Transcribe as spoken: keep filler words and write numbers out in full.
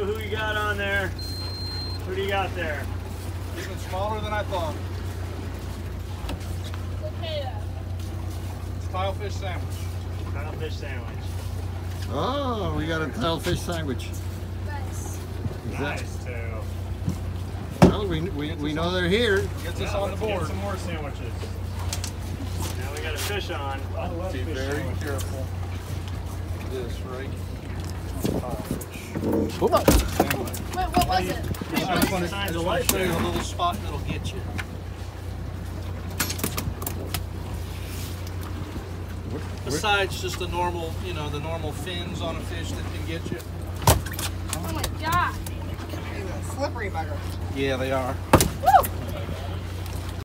who you got on there? Who do you got there? Even smaller than I thought. It's tilefish sandwich. Tilefish sandwich. Oh, we got a tilefish sandwich. Nice. Nice too. Well, we, we, we know they're here. Gets Yeah, us on the let's board. Get some more sandwiches. Now we got a fish on. I love Be fish very sandwiches. careful. This right. Hold on. Wait, what was it? I just Wait, want what to is it? Signs of life show you there. a little spot that'll get you. Besides just the normal, you know, the normal fins on a fish that can get you. Oh my god. Slippery bugger. Yeah, they are. Woo!